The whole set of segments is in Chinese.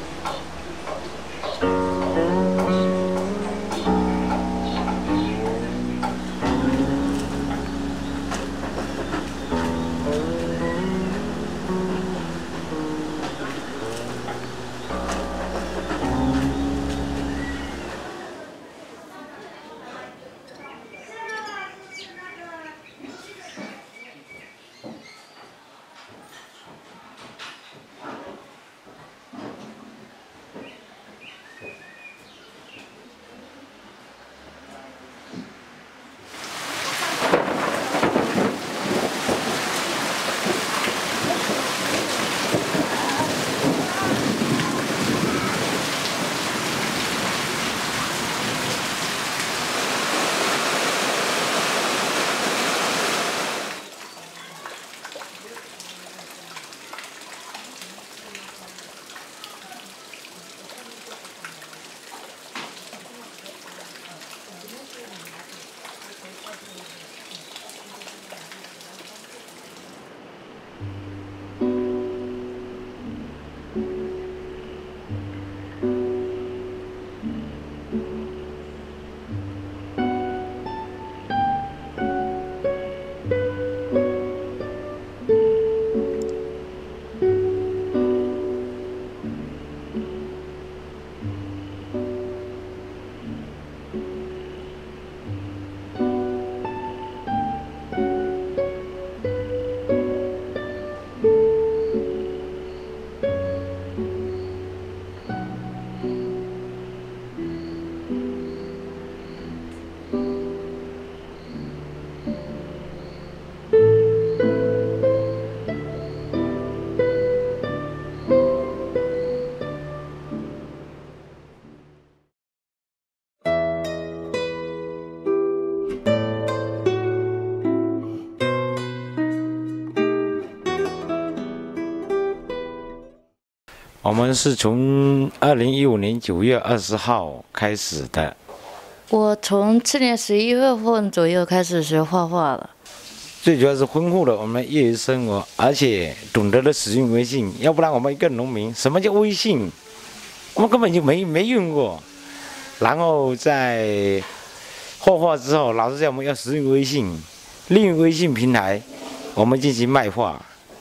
我们是从2015年9月20号开始的。 我从去年11月份左右开始学画画了。 最主要是丰富了我们业余生活，而且懂得了使用微信。要不然我们一个农民，什么叫微信？我们根本就没用过。然后在画画之后，老师叫我们要使用微信，利用微信平台，我们进行卖画。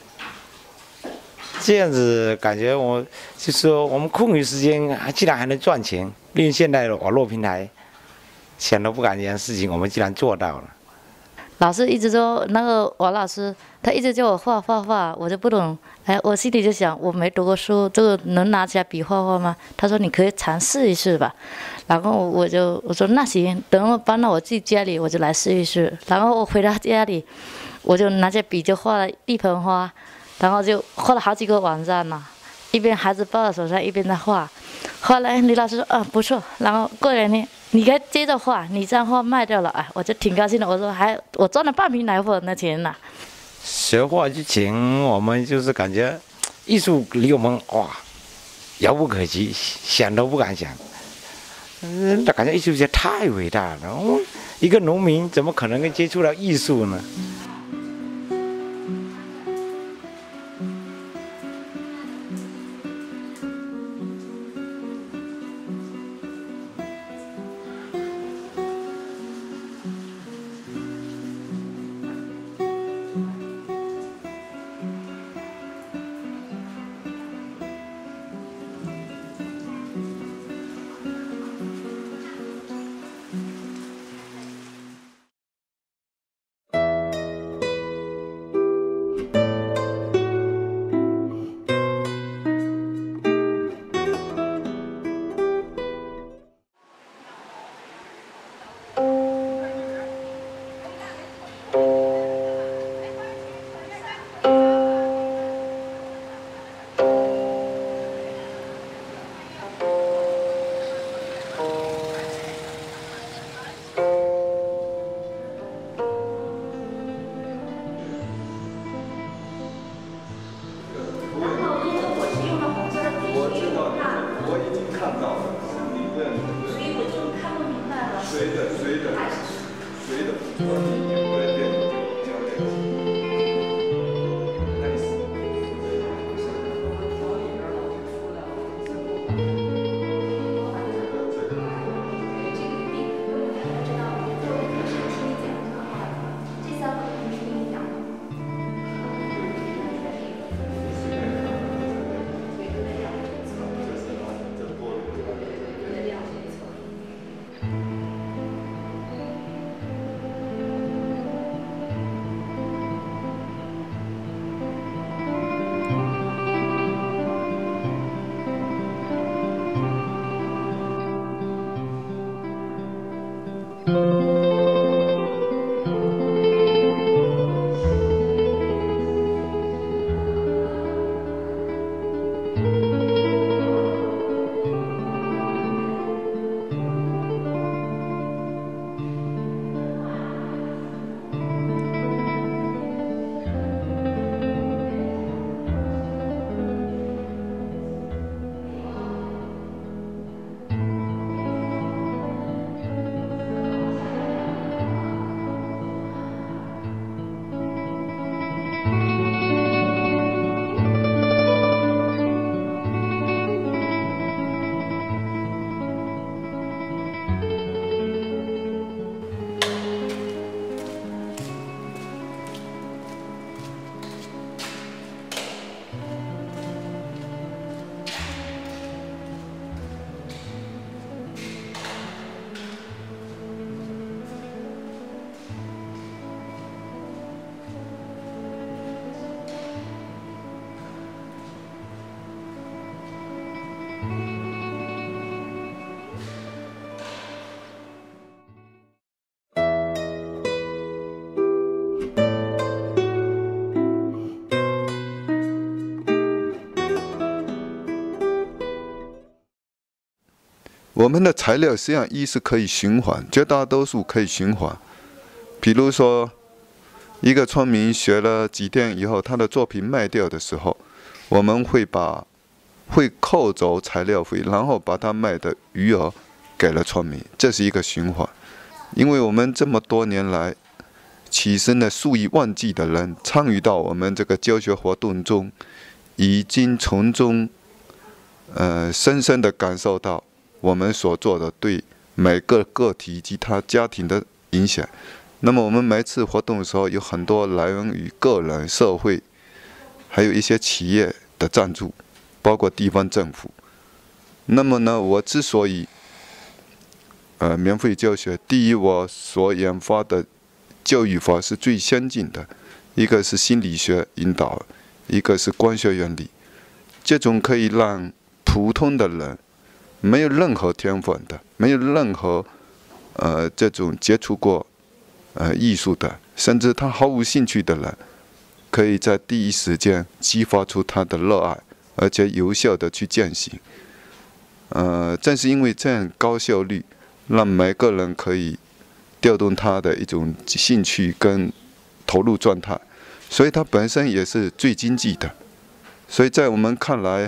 这样子感觉就是说我们空余时间竟然还能赚钱，利用现代的网络平台，想都不敢想的事情，我们竟然做到了。 老师一直说那个王老师，他一直叫我画，我就不懂。哎，我心里就想，我没读过书，这个能拿起来笔画画吗？他说你可以尝试一试吧。然后我说那行，等我搬到我自己家里，我就来试一试。然后我回到家里，我就拿着笔就画了一盆花。然后就画了好几个晚上呢，一边孩子抱在手上，一边在画。后来李老师说，不错。然后过2天，你该接着画，你这样画卖掉了，哎，我就挺高兴的。我说我赚了半瓶奶粉的钱呢。 学画之前，我们就是感觉艺术离我们遥不可及，想都不敢想。感觉艺术家太伟大了。一个农民怎么可能接触到艺术呢？ 我们的材料实际上一是可以循环，绝大多数可以循环。比如说，一个村民学了几天以后，他的作品卖掉的时候，我们会扣走材料费，然后把他卖的余额给了村民，这是一个循环。因为我们这么多年来，其实呢，数以万计的人参与到我们这个教学活动中，已经从中，深深地感受到我们所做的对每个个体以及他家庭的影响。那么我们每次活动的时候，有很多来源于个人、社会，还有一些企业的赞助，包括地方政府。那么呢，我之所以免费教学，第一，我所研发的教育法是最先进的，一个是心理学引导，一个是光学原理，这种可以让普通的人，没有任何天分的，没有任何这种接触过艺术的，甚至他毫无兴趣的人，可以在第一时间激发出他的热爱，而且有效的去践行。正是因为这样高效率，让每个人可以调动他的一种兴趣跟投入状态，所以它本身也是最经济的。所以在我们看来，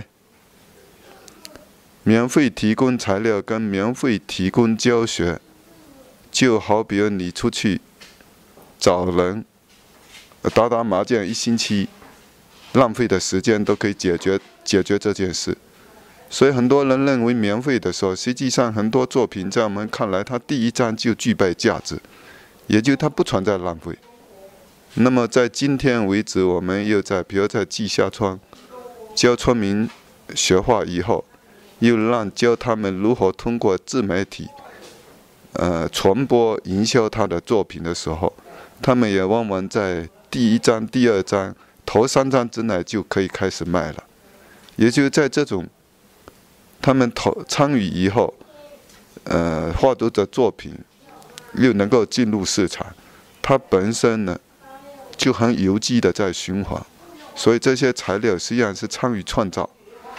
免费提供材料跟免费提供教学，就好比你出去找人打打麻将，一星期浪费的时间都可以解决这件事。所以很多人认为免费的时候，实际上很多作品在我们看来，它第一章就具备价值，也就它不存在浪费。那么在今天为止，我们又比如在稷下村教村民学画以后，又教他们如何通过自媒体传播营销他的作品的时候，他们也往往在第一章、第二章、头3章之内就可以开始卖了。也就在这种他们参与以后，画出的作品又能够进入市场，它本身呢就很有机的在循环，所以这些材料实际上是参与创造。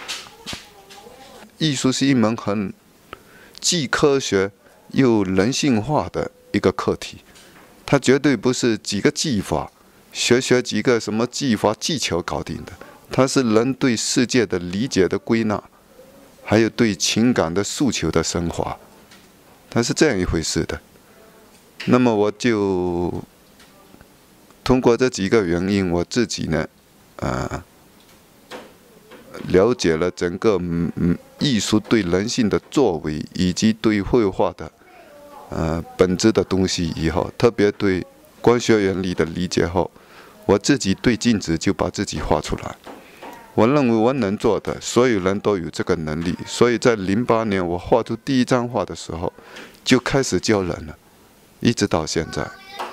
艺术是一门既科学又人性化的一个课题，它绝对不是几个技法学几个什么技法技巧搞定的，它是人对世界的理解的归纳，还有对情感的诉求的升华，它是这样一回事的。那么我就通过这几个原因，我自己呢，了解了整个艺术对人性的作为，以及对绘画的本质的东西以后，特别对光学原理的理解后，我自己对镜子就把自己画出来。我认为我能做的，所有人都有这个能力，所以在08年我画出第一张画的时候，就开始教人了，一直到现在。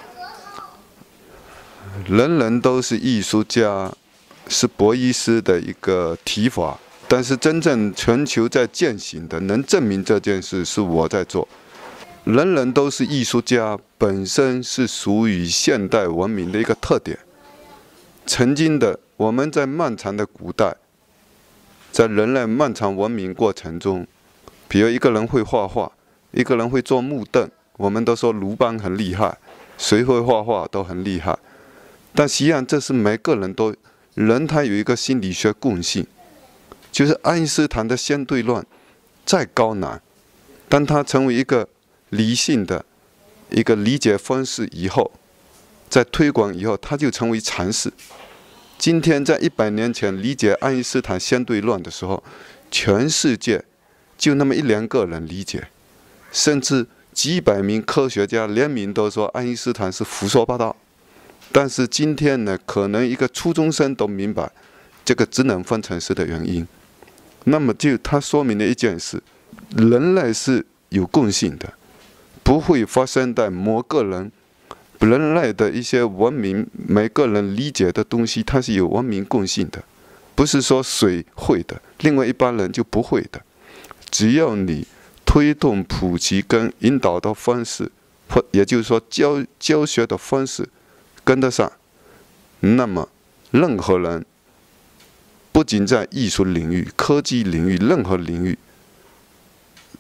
人人都是艺术家，是博伊斯的一个提法，但是真正全球在践行的，能证明这件事是我在做。人人都是艺术家，本身是属于现代文明的一个特点。曾经的我们在漫长的古代，在人类漫长文明过程中，比如一个人会画画，一个人会做木凳，我们都说鲁班很厉害，谁会画画都很厉害。但实际上这是每个人都，人他有一个心理学共性，就是爱因斯坦的相对论再高难，当他成为一个理性的一个理解方式以后，在推广以后，它就成为常识。今天在100年前理解爱因斯坦相对论的时候，全世界就那么1-2个人理解，甚至几百名科学家联名都说爱因斯坦是胡说八道。但是今天呢，可能一个初中生都明白这个质能方程式的原因。那么它说明了一件事，人类是有共性的，不会发生在某个人人类的一些文明，每个人理解的东西，它是有文明共性的，不是说谁会的，另外一般人就不会的。只要你推动普及跟引导的方式，或也就是说教学的方式跟得上，那么任何人，不仅在艺术领域、科技领域，任何领域，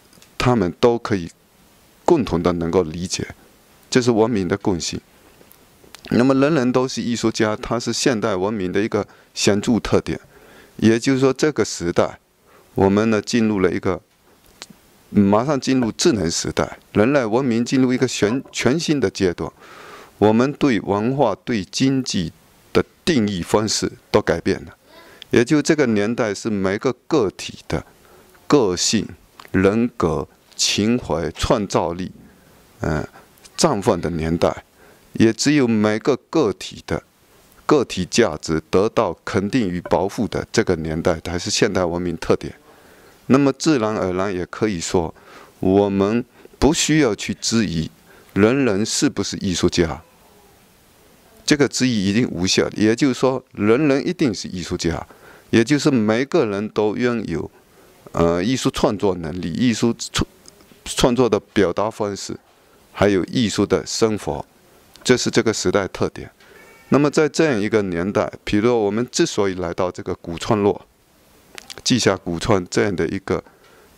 他们都可以共同的能够理解，这是文明的共性。那么人人都是艺术家，它是现代文明的一个显著特点。也就是说，这个时代，我们呢进入了一个马上进入智能时代，人类文明进入一个全新的阶段。我们对文化、对经济的定义方式都改变了。也就这个年代是每个个体的个性、人格、情怀、创造力，绽放的年代。也只有每个个体的个体价值得到肯定与保护的这个年代，才是现代文明特点。那么自然而然也可以说，我们不需要去质疑人人是不是艺术家，这个质疑一定无效的。也就是说，人人一定是艺术家，也就是每个人都拥有艺术创作能力、艺术创作的表达方式，还有艺术的生活。这是这个时代特点。那么在这样一个年代，比如我们之所以来到这个古川落、稷下古川这样的一个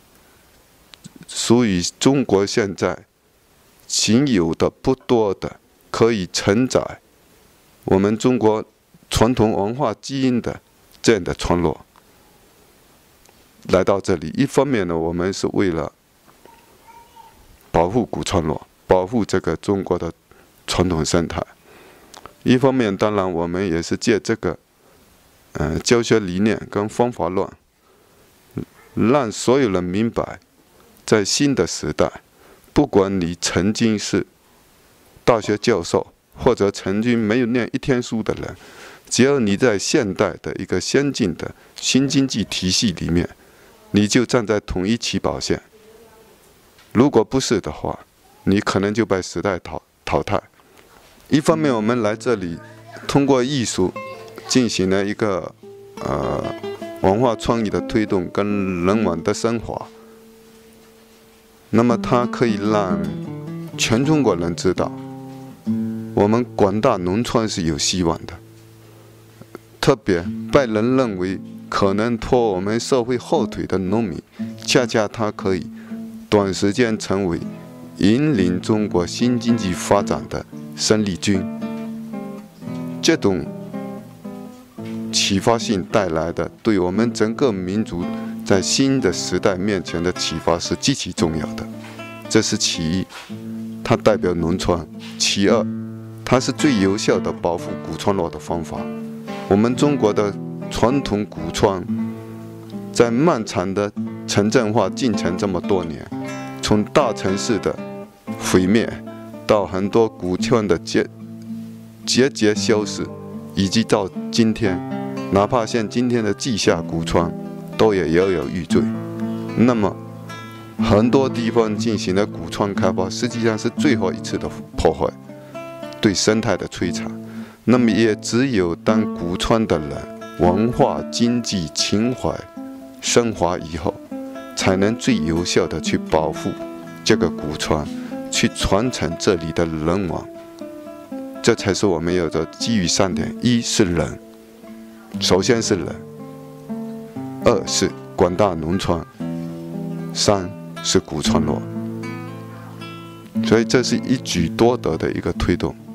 属于中国现在仅有的不多的可以承载我们中国传统文化基因的这样的村落，来到这里，一方面呢，我们是为了保护古村落，保护这个中国的传统生态；一方面，当然我们也是借这个教学理念跟方法论，让所有人明白，在新的时代，不管你曾经是大学教授，或者曾经没有念一天书的人，只要你在现代的一个先进的新经济体系里面，你就站在同一起跑线。如果不是的话，你可能就被时代淘汰。一方面，我们来这里通过艺术进行了一个文化创意的推动跟人文的升华，那么它可以让全中国人知道，我们广大农村是有希望的。特别被人认为可能拖我们社会后腿的农民，恰恰它可以短时间成为引领中国新经济发展的生力军。这种启发性带来的对我们整个民族在新的时代面前的启发是极其重要的。这是其一，它代表农村；其二，它是最有效的保护古村落的方法。我们中国的传统古村，在漫长的城镇化进程这么多年，从大城市的毁灭，到很多古村的节节消失，以及到今天，哪怕像今天的稷下古村，都也摇摇欲坠。那么，很多地方进行的古村开发，实际上是最后一次的破坏，对生态的摧残。那么也只有当古村的人文化、经济、情怀升华以后，才能最有效的去保护这个古村，去传承这里的人文。这才是我们要的基于3点：一是人，首先是人；二是广大农村；三是古村落。所以这是一举多得的一个推动。